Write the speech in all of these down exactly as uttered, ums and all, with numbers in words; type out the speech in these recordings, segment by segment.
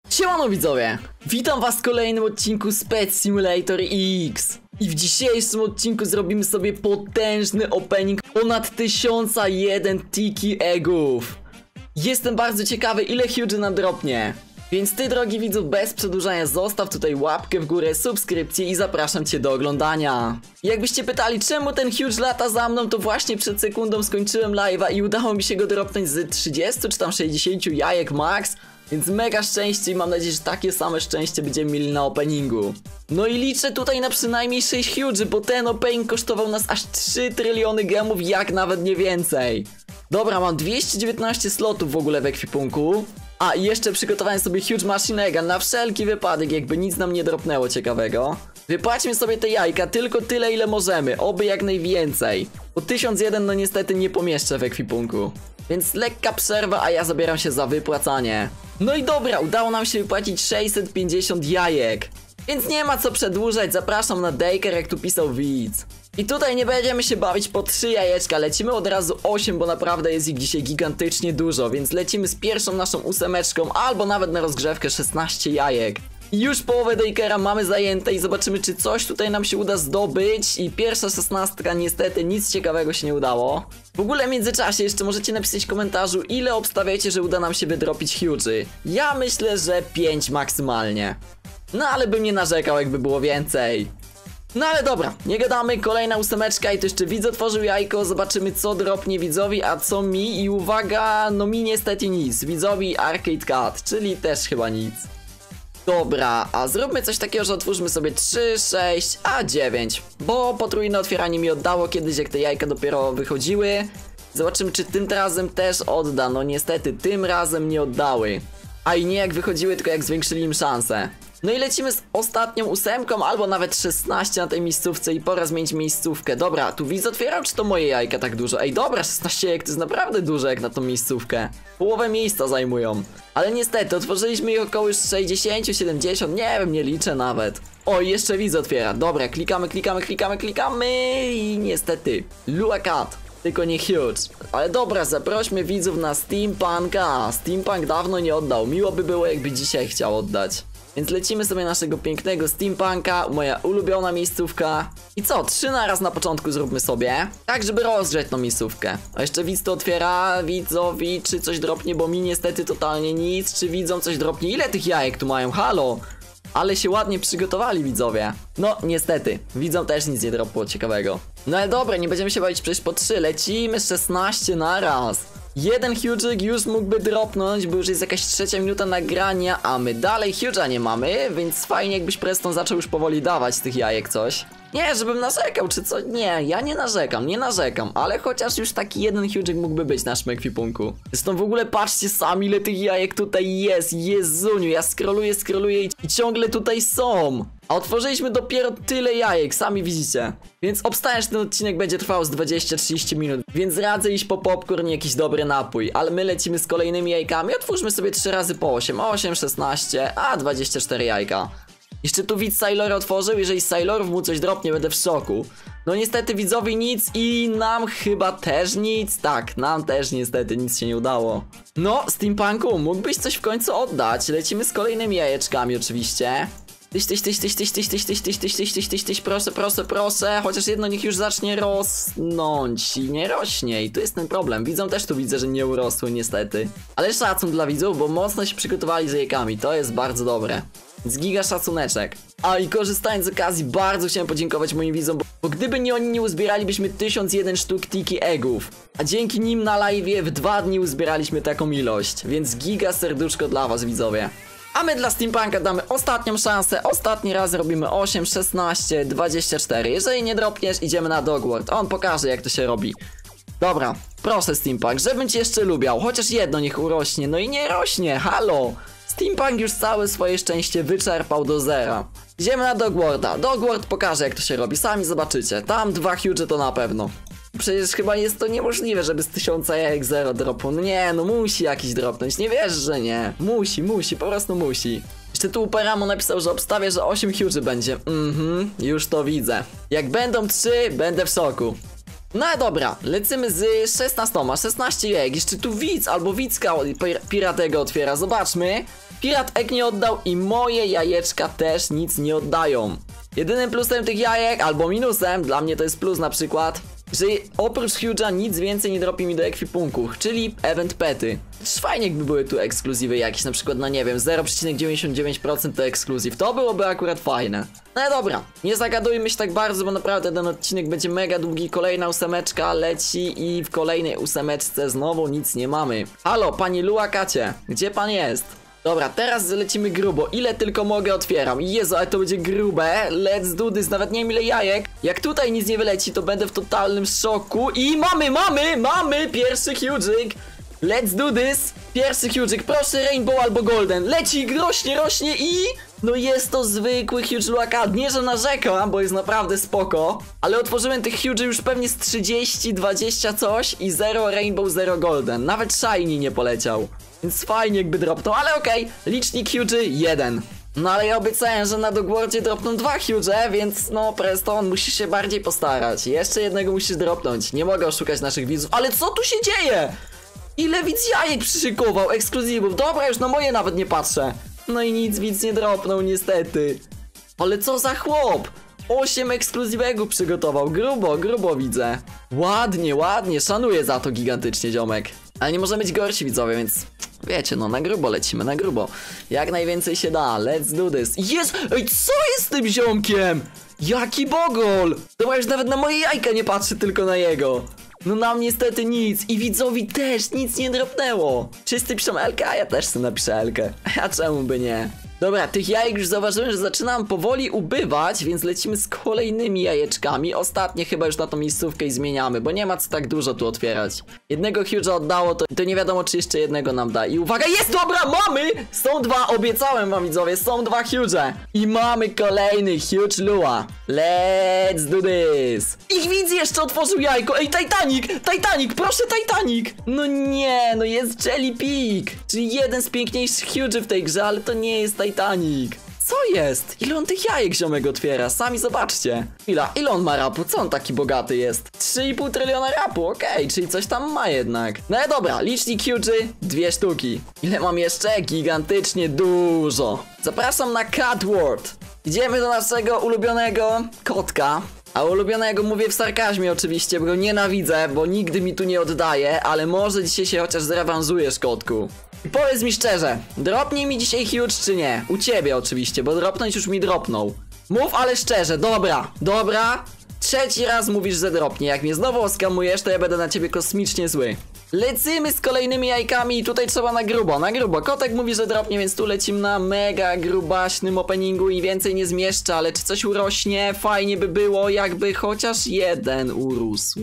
Siemano widzowie! Witam was w kolejnym odcinku z Pet Simulator X. I w dzisiejszym odcinku zrobimy sobie potężny opening ponad tysiąc jeden Tiki Eggów. Jestem bardzo ciekawy, ile huge nam dropnie. Więc ty, drogi widzu, bez przedłużania zostaw tutaj łapkę w górę, subskrypcję i zapraszam cię do oglądania. I jakbyście pytali, czemu ten huge lata za mną, to właśnie przed sekundą skończyłem live'a i udało mi się go dropnąć z trzydziestu czy tam sześćdziesięciu jajek max. Więc mega szczęście i mam nadzieję, że takie same szczęście będziemy mieli na openingu. No i liczę tutaj na przynajmniej sześć huge, bo ten opening kosztował nas aż trzy tryliony gemów, jak nawet nie więcej. Dobra, mam dwieście dziewiętnaście slotów w ogóle w ekwipunku. A i jeszcze przygotowałem sobie huge machine egga na wszelki wypadek, jakby nic nam nie dropnęło ciekawego. Wypłaćmy sobie te jajka, tylko tyle ile możemy, oby jak najwięcej. Bo tysiąc jeden no niestety nie pomieszczę w ekwipunku. Więc lekka przerwa, a ja zabieram się za wypłacanie. No i dobra, udało nam się wypłacić sześćset pięćdziesiąt jajek. Więc nie ma co przedłużać, zapraszam na Daycare, jak tu pisał widz. I tutaj nie będziemy się bawić po trzy jajeczka, lecimy od razu osiem, bo naprawdę jest ich dzisiaj gigantycznie dużo. Więc lecimy z pierwszą naszą ósemeczką, albo nawet na rozgrzewkę szesnaście jajek. I już połowę Daycare'a mamy zajęte i zobaczymy, czy coś tutaj nam się uda zdobyć. I pierwsza szesnastka niestety nic ciekawego się nie udało. W ogóle w międzyczasie jeszcze możecie napisać w komentarzu, ile obstawiacie, że uda nam się wydropić huge'y. Ja myślę, że pięć maksymalnie. No ale bym nie narzekał, jakby było więcej. No ale dobra, nie gadamy, kolejna ósemeczka i to jeszcze widz otworzył jajko, zobaczymy co dropnie widzowi, a co mi. I uwaga, no mi niestety nic, widzowi Arcade Cat, czyli też chyba nic. Dobra, a zróbmy coś takiego, że otwórzmy sobie trzy, sześć, a dziewięć. Bo potrójne otwieranie mi oddało kiedyś, jak te jajka dopiero wychodziły. Zobaczymy, czy tym razem też odda. No niestety, tym razem nie oddały. A i nie jak wychodziły, tylko jak zwiększyli im szanse. No i lecimy z ostatnią ósemką, albo nawet szesnaście na tej miejscówce i pora zmienić miejscówkę. Dobra, tu widz otwierał, czy to moje jajka tak dużo? Ej, dobra, szesnaście jajek to jest naprawdę dużo jak na tą miejscówkę. Połowę miejsca zajmują. Ale niestety, otworzyliśmy ich około już sześćdziesiąt, siedemdziesiąt, nie wiem, nie liczę nawet. O, i jeszcze widz otwiera. Dobra, klikamy, klikamy, klikamy, klikamy i niestety, Lua Cat. Tylko nie huge. Ale dobra, zaprośmy widzów na Steampunka. Steampunk dawno nie oddał. Miło by było, jakby dzisiaj chciał oddać. Więc lecimy sobie naszego pięknego Steampunka, moja ulubiona miejscówka. I co, trzy na raz na początku zróbmy sobie, tak żeby rozgrzeć tą miejscówkę. A jeszcze widz to otwiera, widzowi, czy coś dropnie, bo mi niestety totalnie nic. Czy widzą coś dropnie? Ile tych jajek tu mają? Halo! Ale się ładnie przygotowali widzowie. No niestety, widzom też nic nie dropło ciekawego. No ale dobra, nie będziemy się bawić przecież po trzy, lecimy szesnaście na raz. Jeden huge'ik już mógłby dropnąć, bo już jest jakaś trzecia minuta nagrania, a my dalej huge'a nie mamy, więc fajnie jakbyś Preston zaczął już powoli dawać z tych jajek coś. Nie, żebym narzekał czy co, nie, ja nie narzekam, nie narzekam, ale chociaż już taki jeden huge'ik mógłby być w naszym ekwipunku. Zresztą w ogóle patrzcie sami, ile tych jajek tutaj jest, Jezuniu, ja scrolluję, scrolluję i, i ciągle tutaj są. A otworzyliśmy dopiero tyle jajek, sami widzicie. Więc obstawiam, że ten odcinek będzie trwał z dwadzieścia trzydzieści minut. Więc radzę iść po popcorn i jakiś dobry napój. Ale my lecimy z kolejnymi jajkami. Otwórzmy sobie trzy razy po osiem. osiem, szesnaście, a dwadzieścia cztery jajka. Jeszcze tu widz Sailor otworzył. Jeżeli z Sailorów mu coś dropnie, będę w szoku. No niestety widzowi nic i nam chyba też nic. Tak, nam też niestety nic się nie udało. No, Steampunku, mógłbyś coś w końcu oddać. Lecimy z kolejnymi jajeczkami oczywiście. Tyś, tyś, tyś, tyś, tyś, tyś, tyś, tyś, tyś, tyś, tyś, tyś, tyś, tyś, proszę, proszę, proszę. Chociaż jedno niech już zacznie rosnąć i nie rośnie. I tu jest ten problem. Widzą też tu widzę, że nie urosły niestety. Ale szacun dla widzów, bo mocno się przygotowali z jajkami. To jest bardzo dobre. Z giga szacuneczek. A i korzystając z okazji, bardzo chciałem podziękować moim widzom, bo, bo gdyby nie oni, nie uzbieralibyśmy tysiąc jeden sztuk Tiki Eggów. A dzięki nim na live'ie w dwa dni uzbieraliśmy taką ilość. Więc giga serduszko dla was widzowie. A my dla Steampunka damy ostatnią szansę. Ostatni raz robimy osiem, szesnaście, dwadzieścia cztery. Jeżeli nie dropniesz, idziemy na Dogworld. On pokaże, jak to się robi. Dobra, proszę Steampunk, żebym cię jeszcze lubiał. Chociaż jedno niech urośnie. No i nie rośnie, halo. Steampunk już całe swoje szczęście wyczerpał do zera. Idziemy na Dogworlda. Dogworld pokaże, jak to się robi. Sami zobaczycie. Tam dwa huge to na pewno. Przecież chyba jest to niemożliwe, żeby z tysiąca jajek zero dropnął. No nie, no musi jakiś dropnąć. Nie wiesz, że nie. Musi, musi, po prostu musi. Jeszcze tu Peramo napisał, że obstawia, że osiem huge będzie. Mhm, już to widzę. Jak będą trzy, będę w szoku. No dobra, lecimy z szesnastoma, szesnaście jajek. Jeszcze tu widz albo widzka piratego otwiera, zobaczmy. Pirat egg nie oddał i moje jajeczka też nic nie oddają. Jedynym plusem tych jajek, albo minusem, dla mnie to jest plus na przykład, że oprócz Huge'a nic więcej nie dropi mi do ekwipunku, czyli event pety. Fajnie jakby były tu ekskluzywy jakieś, na przykład, no nie wiem, zero przecinek dziewięćdziesiąt dziewięć procent to ekskluzyw. To byłoby akurat fajne. No dobra, nie zagadujmy się tak bardzo, bo naprawdę ten odcinek będzie mega długi. Kolejna ósemeczka leci i w kolejnej ósemeczce znowu nic nie mamy. Halo, pani Luakacie, gdzie pan jest? Dobra, teraz lecimy grubo, ile tylko mogę otwieram. Jezu, ale to będzie grube. Let's do this, nawet nie wiem ile jajek. Jak tutaj nic nie wyleci, to będę w totalnym szoku. I mamy, mamy, mamy pierwszy huge'ik. Let's do this. Pierwszy huge'ik, proszę rainbow albo golden. Leci, rośnie, rośnie i... No jest to zwykły huge luaka. Nie, że narzekam, bo jest naprawdę spoko. Ale otworzyłem tych huge już pewnie z trzydzieści, dwadzieścia coś i zero rainbow, zero golden. Nawet shiny nie poleciał. Więc fajnie jakby dropnął, ale okej, okay. Licznik huge jeden. No ale ja obiecałem, że na Dogworldzie dropną dwa huge, więc no Preston, musisz się bardziej postarać. Jeszcze jednego musisz dropnąć. Nie mogę oszukać naszych widzów. Ale co tu się dzieje? Ile widz jajek przyszykował, ekskluzywów. Dobra, już na moje nawet nie patrzę. No i nic widz nie dropnął niestety. Ale co za chłop? osiem ekskluzywego przygotował. Grubo, grubo widzę. Ładnie, ładnie, szanuję za to gigantycznie, ziomek. Ale nie możemy być gorsi widzowie, więc wiecie, no na grubo lecimy, na grubo. Jak najwięcej się da, let's do this. Jest! Ej, co jest z tym ziomkiem? Jaki bogol! Dobra, już nawet na moje jajka nie patrzy, tylko na jego. No nam niestety nic i widzowi też nic nie dropnęło. Wszyscy piszą Elkę, a ja też sobie napiszę Elkę. A czemu by nie? Dobra, tych jajek już zauważyłem, że zaczynam powoli ubywać, więc lecimy z kolejnymi jajeczkami. Ostatnie chyba już na tą miejscówkę i zmieniamy, bo nie ma co tak dużo tu otwierać. Jednego huge'a oddało, to, to nie wiadomo, czy jeszcze jednego nam da. I uwaga, jest, dobra, mamy! Są dwa, obiecałem wam widzowie, są dwa huge'e. I mamy kolejny huge lua. Let's do this. Ich widz jeszcze otworzył jajko. Ej, Titanic, Titanic, proszę Titanic. No nie, no jest Jelly Peak. Czyli jeden z piękniejszych huge'y w tej grze, ale to nie jest Titanic. Titanic. Co jest? Ile on tych jajek ziomek otwiera? Sami zobaczcie. Chwila, ile on ma rapu? Co on taki bogaty jest? trzy i pół tryliona rapu, okej, okay, czyli coś tam ma jednak. No dobra, licznik huge, dwie sztuki. Ile mam jeszcze? Gigantycznie dużo. Zapraszam na Cat World. Idziemy do naszego ulubionego kotka. A ulubionego mówię w sarkazmie oczywiście, bo go nienawidzę, bo nigdy mi tu nie oddaje, ale może dzisiaj się chociaż zrewanżujesz, kotku. I powiedz mi szczerze, dropnie mi dzisiaj huge czy nie? U ciebie oczywiście, bo dropnąć już mi dropnął. Mów ale szczerze, dobra, dobra. Trzeci raz mówisz, że dropnie. Jak mnie znowu oskamujesz, to ja będę na ciebie kosmicznie zły. Lecimy z kolejnymi jajkami i tutaj trzeba na grubo, na grubo. Kotek mówi, że dropnie, więc tu lecimy na mega grubaśnym openingu i więcej nie zmieszczę, ale czy coś urośnie? Fajnie by było, jakby chociaż jeden urósł.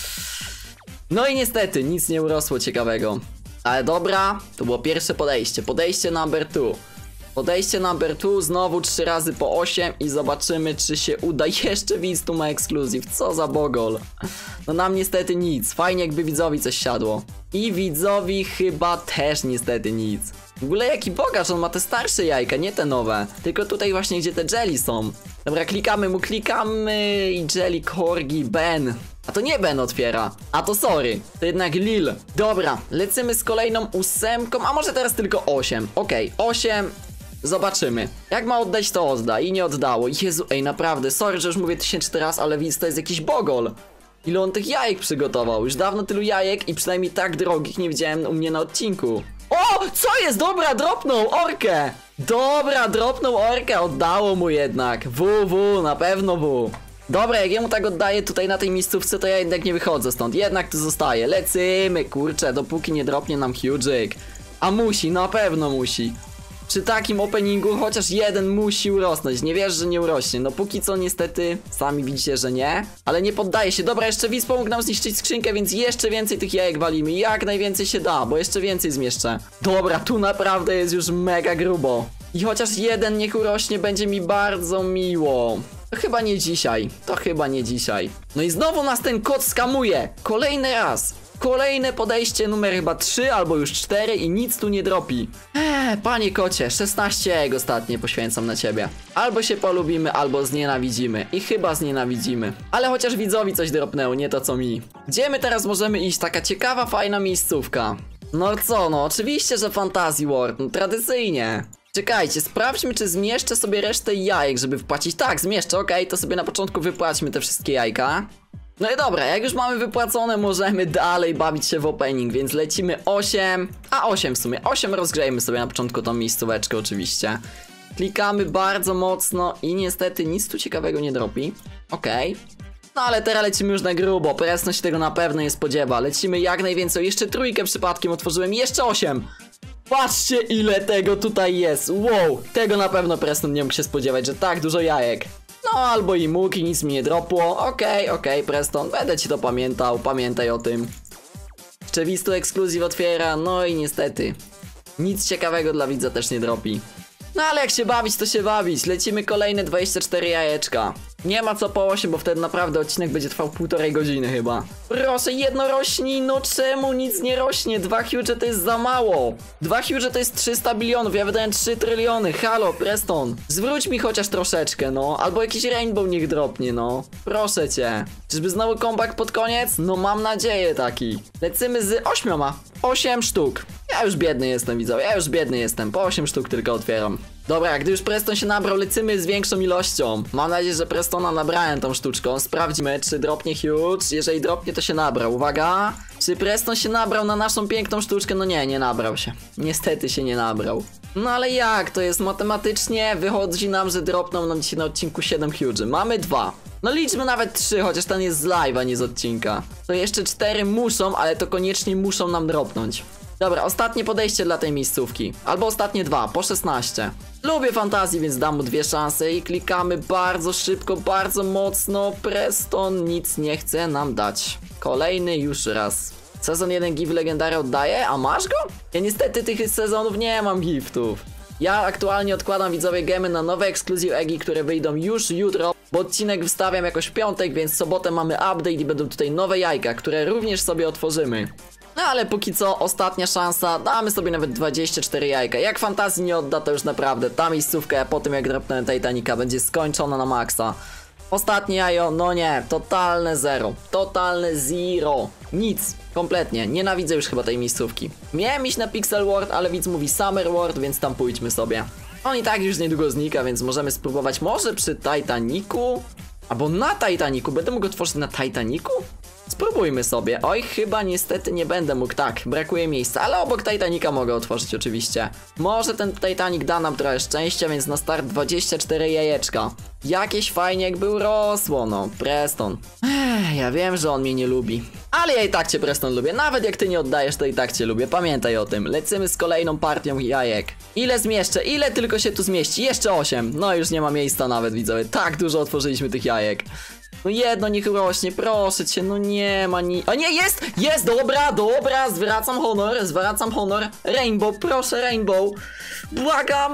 No i niestety, nic nie urosło ciekawego. Ale dobra, to było pierwsze podejście. Podejście number two. Podejście number two, znowu trzy razy po osiem i zobaczymy, czy się uda. Jeszcze widz tu ma ekskluzyw, co za bogol. No nam niestety nic, fajnie jakby widzowi coś siadło. I widzowi chyba też niestety nic. W ogóle jaki bogacz, on ma te starsze jajka, nie te nowe. Tylko tutaj właśnie, gdzie te jelly są. Dobra, klikamy mu, klikamy i jelly, corgi, Ben. A to nie Ben otwiera, a to sorry, to jednak Lil. Dobra, lecimy z kolejną ósemką, a może teraz tylko osiem. Okej, okay, osiem. Zobaczymy. Jak ma oddać, to odda. I nie oddało. Jezu, ej, naprawdę. Sorry, że już mówię tysięczny raz, ale widz, to jest jakiś bogol. Ile on tych jajek przygotował? Już dawno tylu jajek i przynajmniej tak drogich nie widziałem u mnie na odcinku. O! Co jest? Dobra, dropnął orkę. Dobra, dropnął orkę. Oddało mu jednak. W, W, na pewno W. Dobra, jak jemu tak oddaję tutaj na tej miejscówce, to ja jednak nie wychodzę stąd. Jednak tu zostaję. Lecimy, kurczę, dopóki nie dropnie nam huge'ik. A musi, na pewno musi. Przy takim openingu chociaż jeden musi urosnąć. Nie wiesz, że nie urośnie. No póki co niestety sami widzicie, że nie. Ale nie poddaje się. Dobra, jeszcze widz pomógł nam zniszczyć skrzynkę, więc jeszcze więcej tych jajek walimy. Jak najwięcej się da, bo jeszcze więcej zmieszczę. Dobra, tu naprawdę jest już mega grubo. I chociaż jeden niech urośnie, będzie mi bardzo miło. To chyba nie dzisiaj. To chyba nie dzisiaj. No i znowu nas ten kot skamuje. Kolejny raz. Kolejne podejście numer chyba trzy albo już cztery i nic tu nie dropi. Eee, panie kocie, szesnaście egg ostatnie poświęcam na ciebie. Albo się polubimy, albo znienawidzimy. I chyba znienawidzimy. Ale chociaż widzowi coś dropnęło, nie to co mi. Gdzie my teraz możemy iść? Taka ciekawa, fajna miejscówka. No co, no oczywiście, że Fantasy World, no tradycyjnie. Czekajcie, sprawdźmy, czy zmieszczę sobie resztę jajek, żeby wpłacić. Tak, zmieszczę, okej, okay, to sobie na początku wypłaćmy te wszystkie jajka. No i dobra, jak już mamy wypłacone, możemy dalej bawić się w opening, więc lecimy osiem, a osiem w sumie, osiem rozgrzejmy sobie na początku tą miejscóweczkę oczywiście. Klikamy bardzo mocno i niestety nic tu ciekawego nie dropi. Okej. Okay. No ale teraz lecimy już na grubo, Preston się tego na pewno nie spodziewa. Lecimy jak najwięcej, jeszcze trójkę przypadkiem otworzyłem, jeszcze osiem. Patrzcie ile tego tutaj jest, wow, tego na pewno Preston nie mógł się spodziewać, że tak dużo jajek. No albo i mógł i nic mi nie dropło, okej, okay, okej okay, Preston, będę ci to pamiętał, pamiętaj o tym. Szczewisty ekskluzyw otwiera, no i niestety nic ciekawego dla widza też nie dropi. No ale jak się bawić, to się bawić. Lecimy kolejne dwadzieścia cztery jajeczka. Nie ma co po osiem, bo wtedy naprawdę odcinek będzie trwał półtorej godziny chyba. Proszę, jedno rośnie, no czemu nic nie rośnie? Dwa huge to jest za mało. Dwa huge to jest trzysta bilionów, ja wydałem trzy tryliony. Halo, Preston, zwróć mi chociaż troszeczkę, no. Albo jakiś rainbow niech dropnie, no. Proszę cię. Czyżby znowu comeback pod koniec? No mam nadzieję taki. Lecimy z ośmioma. osiem sztuk. Ja już biedny jestem, widzowie, ja już biedny jestem. Po osiem sztuk tylko otwieram. Dobra, gdy już Preston się nabrał, lecimy z większą ilością. Mam nadzieję, że Prestona nabrałem tą sztuczką. Sprawdźmy, czy dropnie huge. Jeżeli dropnie, to się nabrał. Uwaga! Czy Preston się nabrał na naszą piękną sztuczkę? No nie, nie nabrał się. Niestety się nie nabrał. No ale jak? To jest matematycznie. Wychodzi nam, że dropną nam dzisiaj na odcinku siedem huge. Mamy dwa. No liczmy nawet trzy, chociaż ten jest z live'a, nie z odcinka. To jeszcze cztery muszą, ale to koniecznie muszą nam dropnąć. Dobra, ostatnie podejście dla tej miejscówki. Albo ostatnie dwa, po szesnaście. Lubię fantazji, więc dam mu dwie szanse i klikamy bardzo szybko, bardzo mocno. Preston nic nie chce nam dać. Kolejny już raz. Sezon jeden gift legendary oddaje, a masz go? Ja niestety tych sezonów nie mam giftów. Ja aktualnie odkładam, widzowie, gemy na nowe ekskluzyw eggi, które wyjdą już jutro, bo odcinek wstawiam jakoś w piątek, więc w sobotę mamy update i będą tutaj nowe jajka, które również sobie otworzymy. No ale póki co ostatnia szansa, damy sobie nawet dwadzieścia cztery jajka. Jak fantazji nie odda, to już naprawdę ta miejscówka po tym jak dropnąłem Titanica będzie skończona na maksa. Ostatnie jajo, no nie, totalne zero, totalne zero, nic, kompletnie, nienawidzę już chyba tej miejscówki. Miałem iść na Pixel World, ale widz mówi Summer World, więc tam pójdźmy sobie. On i tak już niedługo znika, więc możemy spróbować może przy Titanicu? Albo na Titanicu, będę mógł otworzyć na Titanicu? Spróbujmy sobie. Oj, chyba niestety nie będę mógł, tak, brakuje miejsca, ale obok Titanica mogę otworzyć oczywiście. Może ten Titanic da nam trochę szczęścia, więc na start dwadzieścia cztery jajeczka. Jakieś fajnie jakby urosło, no, Preston. Ech, ja wiem, że on mnie nie lubi. Ale ja i tak cię, Preston, lubię. Nawet jak ty nie oddajesz, to i tak cię lubię. Pamiętaj o tym. Lecimy z kolejną partią jajek. Ile zmieszczę? Ile tylko się tu zmieści? Jeszcze osiem. No już nie ma miejsca nawet, widzowie. Tak dużo otworzyliśmy tych jajek. No jedno niech rośnie, proszę cię, no nie ma ni... O nie, jest! Jest! Dobra, dobra, zwracam honor, zwracam honor. Rainbow, proszę, Rainbow. Błagam.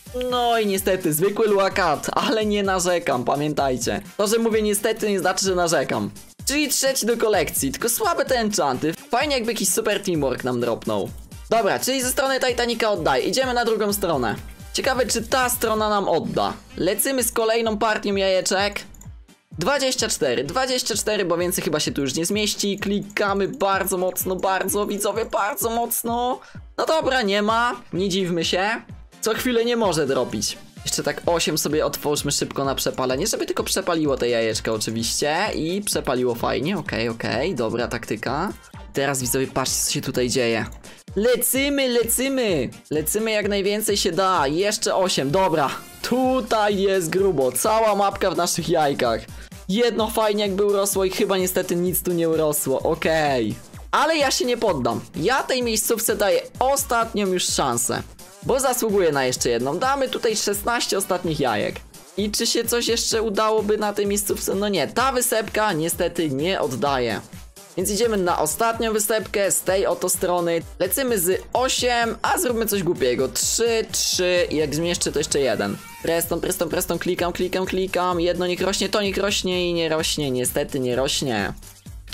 No i niestety, zwykły luakat, ale nie narzekam, pamiętajcie. To, że mówię niestety, nie znaczy, że narzekam. Czyli trzeci do kolekcji, tylko słabe te enchanty. Fajnie jakby jakiś super teamwork nam dropnął. Dobra, czyli ze strony Titanica oddaję, idziemy na drugą stronę. Ciekawe, czy ta strona nam odda. Lecimy z kolejną partią jajeczek. dwadzieścia cztery, dwadzieścia cztery, bo więcej chyba się tu już nie zmieści. Klikamy bardzo mocno, bardzo, widzowie, bardzo mocno. No dobra, nie ma, nie dziwmy się. Co chwilę nie może dropić. Jeszcze tak osiem sobie otwórzmy szybko na przepalenie, żeby tylko przepaliło te jajeczka oczywiście. I przepaliło fajnie, okej, okay, okej, okay, dobra taktyka. Teraz, widzowie, patrzcie, co się tutaj dzieje. Lecimy, lecimy. Lecimy jak najwięcej się da. Jeszcze osiem, dobra. Tutaj jest grubo, cała mapka w naszych jajkach. Jedno fajnie jakby urosło i chyba niestety nic tu nie urosło, okej. Okay. Ale ja się nie poddam. Ja tej miejscówce daję ostatnią już szansę, bo zasługuję na jeszcze jedną. Damy tutaj szesnaście ostatnich jajek. I czy się coś jeszcze udałoby na tej miejscówce? No nie, ta wysepka niestety nie oddaje. Więc idziemy na ostatnią wysepkę z tej oto strony. Lecimy z osiem, a zróbmy coś głupiego. trzy, trzy i jak zmieszczę to jeszcze jeden. Preston, Preston, Preston, klikam, klikam, klikam. Jedno niech rośnie, to niech rośnie i nie rośnie. Niestety nie rośnie.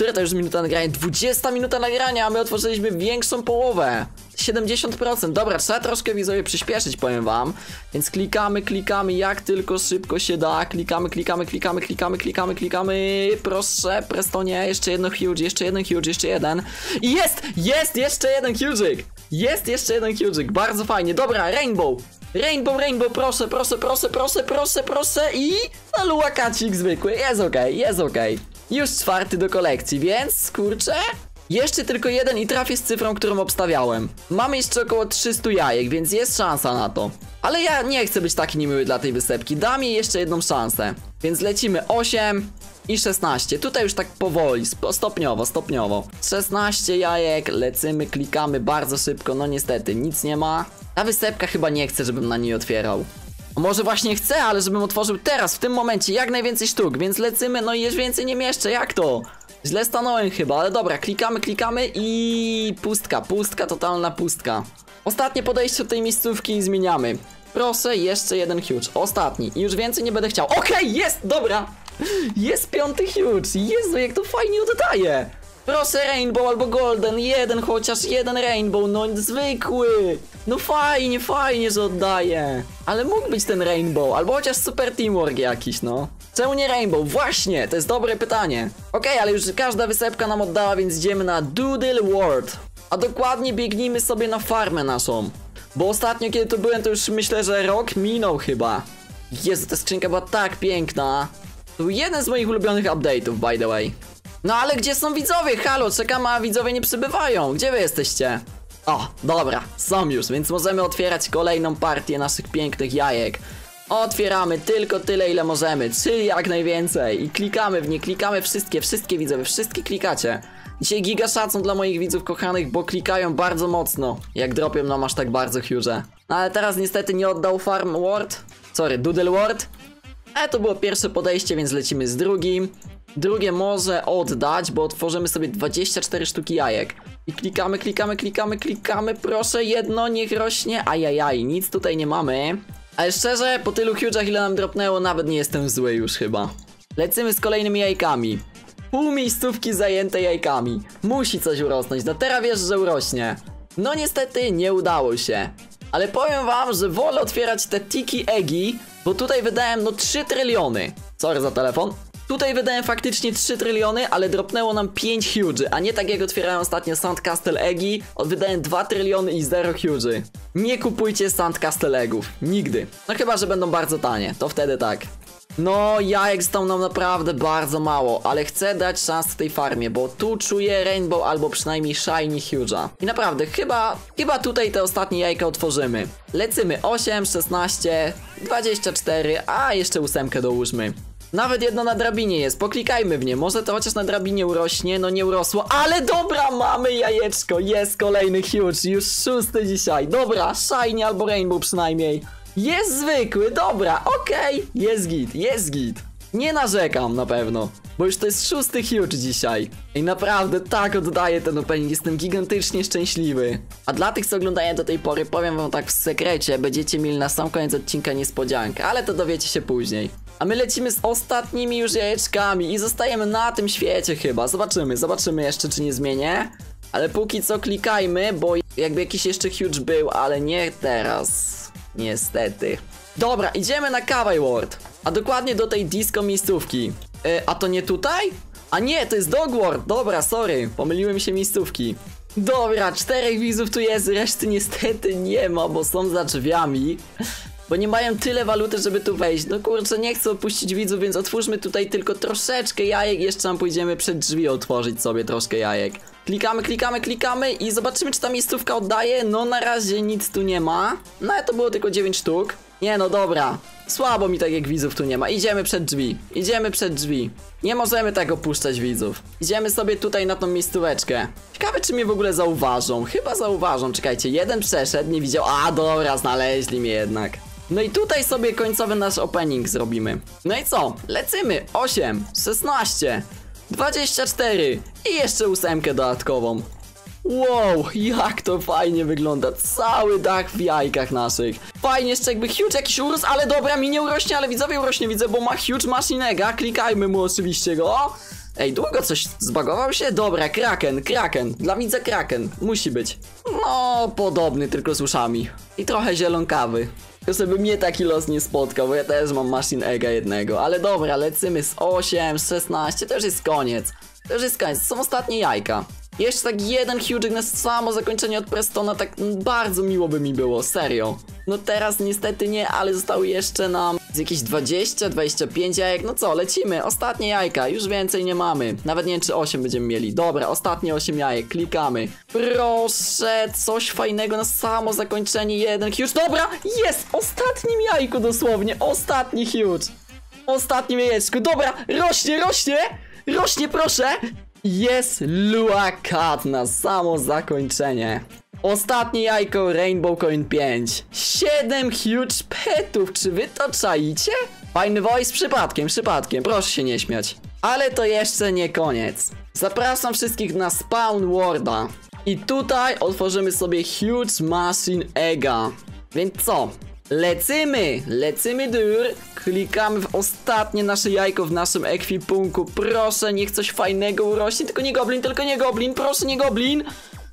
Która to już minuta nagrania? dwudziesta minuta nagrania, a my otworzyliśmy większą połowę. siedemdziesiąt procent. Dobra, trzeba troszkę widzowie przyspieszyć, powiem wam. Więc klikamy, klikamy jak tylko szybko się da. Klikamy, klikamy, klikamy, klikamy, klikamy, klikamy. Proszę, Prestonie, jeszcze jedno huge, jeszcze jeden huge, jeszcze jeden. I jest, jest, jeszcze jeden huge'ik. Jest jeszcze jeden huge'ik, bardzo fajnie. Dobra, Rainbow. Rainbow, Rainbow, proszę, proszę, proszę, proszę, proszę, proszę i... No luakacik zwykły, jest okej, okay, jest okej. Okay. Już czwarty do kolekcji, więc kurczę... Jeszcze tylko jeden i trafię z cyfrą, którą obstawiałem. Mamy jeszcze około trzysta jajek, więc jest szansa na to. Ale ja nie chcę być taki niemiły dla tej wysepki. Dam jej jeszcze jedną szansę. Więc lecimy osiem i szesnaście. Tutaj już tak powoli, stopniowo, stopniowo. szesnaście jajek, lecimy, klikamy bardzo szybko. No niestety, nic nie ma. Ta wysepka chyba nie chce, żebym na niej otwierał. A może właśnie chcę, ale żebym otworzył teraz, w tym momencie, jak najwięcej sztuk. Więc lecimy, no i już więcej nie mieszczę, jak to? Źle stanąłem chyba, ale dobra, klikamy, klikamy i... Pustka, pustka, totalna pustka. Ostatnie podejście do tej miejscówki i zmieniamy. Proszę, jeszcze jeden huge, ostatni. I już więcej nie będę chciał. Okej, okay, jest, dobra. Jest piąty huge, Jezu, jak to fajnie oddaje. Proszę, Rainbow albo Golden, jeden chociaż, jeden Rainbow, no zwykły. No fajnie, fajnie, że oddaje. Ale mógł być ten Rainbow, albo chociaż Super Teamwork jakiś, no. Czemu nie Rainbow? Właśnie, to jest dobre pytanie. Okej, okay, ale już każda wysepka nam oddała, więc idziemy na Doodle World. A dokładnie biegnijmy sobie na farmę naszą. Bo ostatnio, kiedy tu byłem, to już myślę, że rok minął chyba. Jezu, ta skrzynka była tak piękna. To był jeden z moich ulubionych update'ów, by the way. No ale gdzie są widzowie? Halo, czekamy, a widzowie nie przybywają. Gdzie wy jesteście? O, dobra, są już, więc możemy otwierać kolejną partię naszych pięknych jajek. Otwieramy tylko tyle, ile możemy, czyli jak najwięcej. I klikamy w nie, klikamy wszystkie, wszystkie widzowie, wszystkie klikacie. Dzisiaj giga szacun dla moich widzów kochanych, bo klikają bardzo mocno, jak dropią nam aż tak bardzo huge. No ale teraz niestety nie oddał Farm World. Sorry, Doodle World. Ale to było pierwsze podejście, więc lecimy z drugim. Drugie może oddać, bo otworzymy sobie dwadzieścia cztery sztuki jajek. I klikamy, klikamy, klikamy, klikamy, proszę, jedno niech rośnie. Ajajaj, nic tutaj nie mamy. Ale szczerze, po tylu huge'ach, ile nam dropnęło, nawet nie jestem zły już chyba. Lecimy z kolejnymi jajkami. Pół miejscówki zajęte jajkami. Musi coś urosnąć, no teraz wiesz, że urośnie. No niestety nie udało się. Ale powiem wam, że wolę otwierać te tiki eggi, bo tutaj wydałem no trzy tryliony. Sorry za telefon. Tutaj wydałem faktycznie trzy tryliony, ale dropnęło nam pięć huge'y, a nie tak jak otwierałem ostatnio Sandcastle Eggi, wydałem dwa tryliony i zero huge'y. Nie kupujcie Sandcastle Eggów, nigdy. No chyba, że będą bardzo tanie, to wtedy tak. No, jajek zostało nam naprawdę bardzo mało, ale chcę dać szansę tej farmie, bo tu czuję Rainbow albo przynajmniej Shiny Huge'a. I naprawdę, chyba, chyba tutaj te ostatnie jajka otworzymy. Lecimy osiem, szesnaście, dwadzieścia cztery, a jeszcze ósemkę dołóżmy. Nawet jedno na drabinie jest, poklikajmy w nie, może to chociaż na drabinie urośnie, no nie urosło, ale dobra, mamy jajeczko, jest kolejny huge, już szósty dzisiaj, dobra, Shiny albo Rainbow przynajmniej. Jest zwykły, dobra, okej, okay. Jest git, jest git. Nie narzekam na pewno, bo już to jest szósty huge dzisiaj. I naprawdę tak oddaję ten opening, jestem gigantycznie szczęśliwy. A dla tych, co oglądają do tej pory, powiem wam tak w sekrecie, będziecie mieli na sam koniec odcinka niespodziankę, ale to dowiecie się później. A my lecimy z ostatnimi już jajeczkami i zostajemy na tym świecie chyba. Zobaczymy, zobaczymy jeszcze, czy nie zmienię. Ale póki co klikajmy, bo jakby jakiś jeszcze huge był, ale nie teraz. Niestety. Dobra, idziemy na Kawaii World. A dokładnie do tej disco miejscówki. Yy, a to nie tutaj? A nie, to jest Dog World. Dobra, sorry, pomyliły mi się miejscówki. Dobra, czterech widzów tu jest, reszty niestety nie ma, bo są za drzwiami. Bo nie mają tyle waluty, żeby tu wejść. No kurczę, nie chcę opuścić widzów, więc otwórzmy tutaj tylko troszeczkę jajek. Jeszcze tam pójdziemy przed drzwi otworzyć sobie troszkę jajek. Klikamy, klikamy, klikamy i zobaczymy, czy ta miejscówka oddaje. No na razie nic tu nie ma. No ale to było tylko dziewięć sztuk. Nie no dobra, słabo mi tak jak widzów tu nie ma. Idziemy przed drzwi, idziemy przed drzwi. Nie możemy tak opuszczać widzów. Idziemy sobie tutaj na tą miejscóweczkę. Ciekawe, czy mnie w ogóle zauważą. Chyba zauważą, czekajcie, jeden przeszedł, nie widział. A dobra, znaleźli mnie jednak. No i tutaj sobie końcowy nasz opening zrobimy. No i co? Lecimy. osiem, szesnaście, dwadzieścia cztery i jeszcze ósemkę dodatkową. Wow, jak to fajnie wygląda. Cały dach w jajkach naszych. Fajnie, jeszcze jakby huge jakiś urósł, ale dobra, mi nie urośnie, ale widzowie urośnie, widzę, bo ma huge machine egga. Klikajmy mu oczywiście go. Ej, długo coś zbagował się? Dobra, Kraken, Kraken. Dla widza Kraken. Musi być. No, podobny, tylko z uszami. I trochę zielonkawy. Tylko żeby mnie taki los nie spotkał, bo ja też mam Machine Egga jednego. Ale dobra, lecimy z osiem, z szesnaście, to już jest koniec. To już jest koniec, to są ostatnie jajka. Jeszcze tak jeden huge na samo zakończenie od Prestona, tak bardzo miło by mi było, serio. No teraz niestety nie, ale zostały jeszcze nam jakieś dwadzieścia, dwadzieścia pięć jajek. No co, lecimy, ostatnie jajka, już więcej nie mamy. Nawet nie wiem, czy osiem będziemy mieli. Dobra, ostatnie osiem jajek, klikamy. Proszę, coś fajnego na samo zakończenie, jeden huge. Dobra, jest, ostatnim jajku dosłownie, ostatni huge. Ostatnim jajeczku, dobra, rośnie, rośnie, rośnie, proszę. Jest Lua Cat na samo zakończenie. Ostatnie jajko Rainbow Coin pięć. siedem huge petów, czy wy to czaicie? Fajny voice, przypadkiem, przypadkiem, proszę się nie śmiać. Ale to jeszcze nie koniec. Zapraszam wszystkich na Spawn Worlda. I tutaj otworzymy sobie Huge Machine Egga. Więc co? Lecimy, lecimy dur, klikamy w ostatnie nasze jajko w naszym ekwipunku. Proszę, niech coś fajnego urośnie, tylko nie goblin, tylko nie goblin, proszę nie goblin.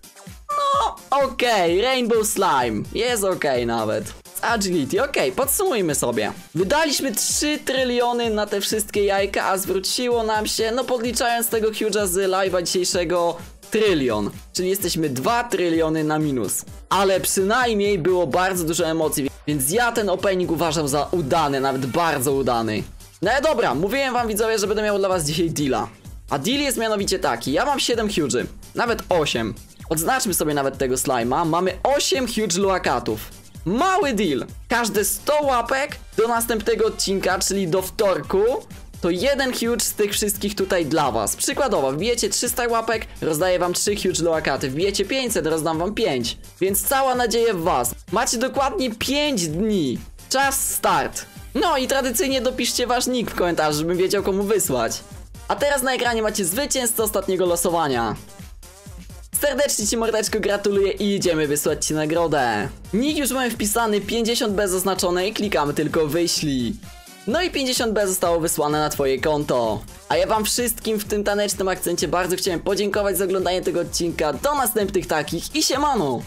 No, okej, okay. Rainbow Slime, jest okej okay nawet. Z agility, okej, okay. Podsumujmy sobie. Wydaliśmy trzy tryliony na te wszystkie jajka, a zwróciło nam się, no podliczając tego huge'a z live'a dzisiejszego, trylion. Czyli jesteśmy dwa tryliony na minus. Ale przynajmniej było bardzo dużo emocji, więc ja ten opening uważam za udany, nawet bardzo udany. No ale dobra, mówiłem wam widzowie, że będę miał dla was dzisiaj deala. A deal jest mianowicie taki, ja mam siedem huge'y, nawet osiem. Odznaczmy sobie nawet tego slime'a, mamy osiem huge luakatów. Mały deal. Każde sto łapek do następnego odcinka, czyli do wtorku, to jeden huge z tych wszystkich tutaj dla was. Przykładowo, wbijecie trzysta łapek, rozdaję wam trzy huge loakaty. Wbijecie pięćset, rozdam wam pięć. Więc cała nadzieja w was. Macie dokładnie pięć dni. Czas start. No i tradycyjnie dopiszcie wasz nick w komentarzu, żebym wiedział komu wysłać. A teraz na ekranie macie zwycięzcę ostatniego losowania. Serdecznie ci mordeczko gratuluję i idziemy wysłać ci nagrodę. Nick już mamy wpisany, pięćdziesiąt B zaznaczone i klikamy tylko wyślij. No i pięćdziesiąt B zostało wysłane na twoje konto. A ja wam wszystkim w tym tanecznym akcencie bardzo chciałem podziękować za oglądanie tego odcinka. Do następnych takich i siemano!